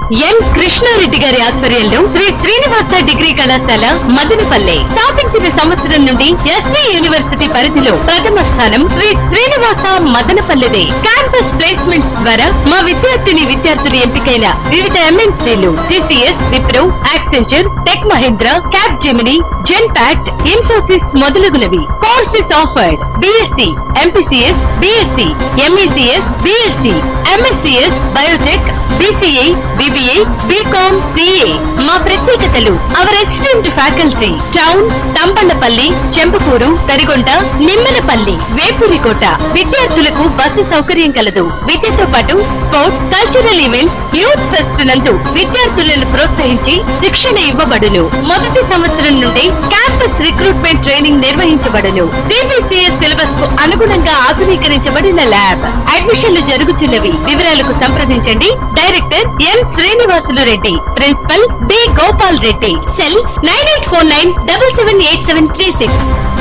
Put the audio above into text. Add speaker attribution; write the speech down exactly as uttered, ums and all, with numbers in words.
Speaker 1: ఎన్ కృష్ణారెడ్డి గారి ఆధ్వర్యంలో శ్రీ శ్రీనివాస డిగ్రీ కళాశాల మదనపల్లె స్థాపించిన సంవత్సరం నుండి ఎస్వి యూనివర్సిటీ పరిధిలో ప్రథమ స్థానం శ్రీ శ్రీనివాస మదనపల్లెదే. క్యాంపస్ ప్లేస్మెంట్స్ ద్వారా మా విద్యార్థిని విద్యార్థులు ఎంపికైన వివిధ ఎంఎన్సీలు TCS, Wipro, Accenture, Tech Mahindra, Capgemini, Genpact, Infosys మొదలగునవి. Courses offered BSc, MPCS, BSc, MECS, BSc, MSCS, biotech, BCA, BBA, BCom, CA. మా ప్రత్యేకతలు our excellent faculty town Thamballapalli, Chempakuru, Tarigonda, Nimmalapalli, Vepurikota. విద్యార్థులకు బస్సు సౌకర్యం కలదు. విద్యతో పాటు sports, cultural events, youth fest నందు విద్యార్థులను ప్రోత్సహించి శిక్షణ ఇవ్వబడును. మొదటి సంవత్సరం నుండి క్యాంపస్ రిక్రూట్మెంట్ ట్రైనింగ్ నిర్వహించబడును. సిబిసిఎస్ సిలబస్ కు అనుగుణంగా ఆధునీకరించబడిన ల్యాబ్. అడ్మిషన్లు జరుగుతున్నవి. వివరాలకు సంప్రదించండి director N Srinivasulu Reddy, principal B Gopal Reddy. Cell nine eight four nine double seven eight seven three six.